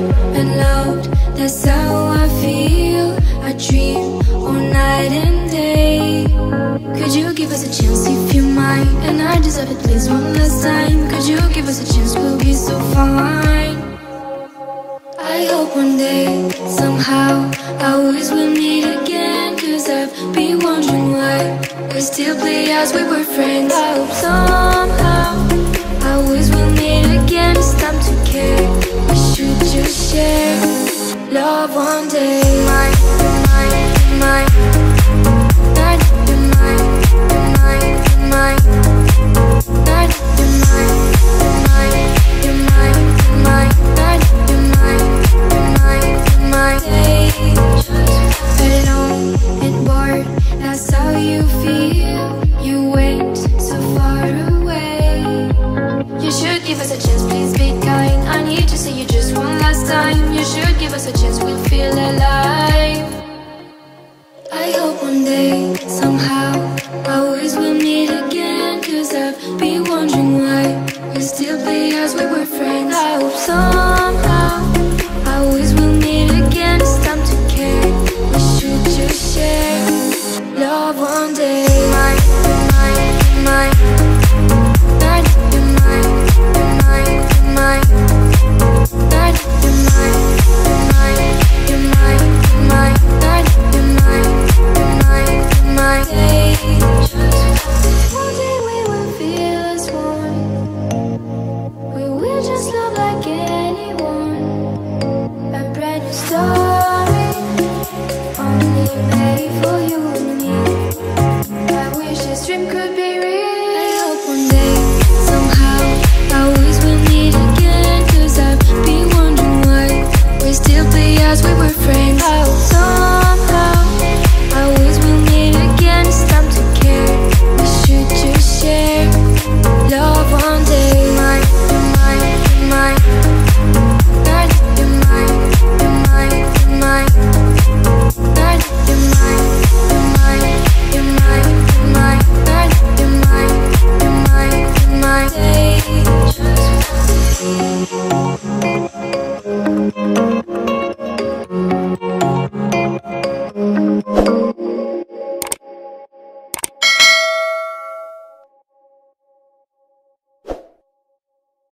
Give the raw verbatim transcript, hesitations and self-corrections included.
and loud. That's how I feel. I dream all night and day. Could you give us a chance if you might? And I deserve it, please, one last time. Could you give us a chance? We'll be so fine. I hope one day, somehow, I always will meet again. Cause I've been wondering why we still play as we were friends. I hope somehow I always will meet again. It's time to care. We should just share love one day. Mine, mine, mine. Not you're mine, you're mine, you're mine. Not you're mine, you're mine, you're mine, you're mine. Not you're mine, you're mine, you're mine. Alone and bored, that's how you feel. You went so far away. You should give us a chance, please be kind. I need to see you just one last time. You should give us a chance, we'll feel alive. I hope one day, somehow, I always will meet again. Cause I've been wondering why we still play as we were friends. I hope so.